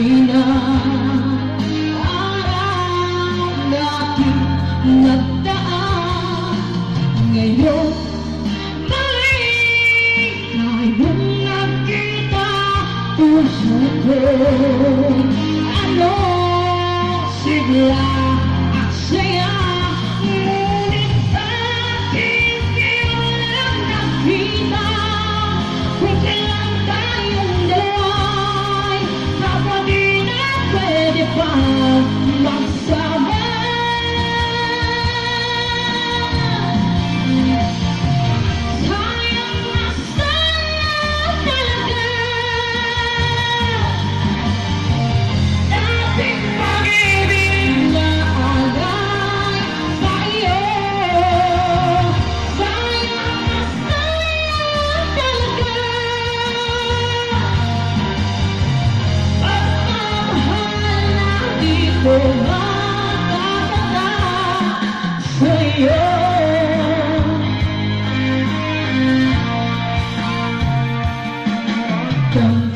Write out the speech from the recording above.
na araw natin nagdaan. Ngayon balik tayong nagkita. Puso ko ano sigla at saya, ngunit bakit di walang nakita? Kung kailan tayong dalawa'y kapag di na pwede pa magsama. Sayang na sayang talaga dating pag-ibig na alay sa iyo. Sayang na sayang talaga pagmamahal na di ko matatanda sa'yo. Don't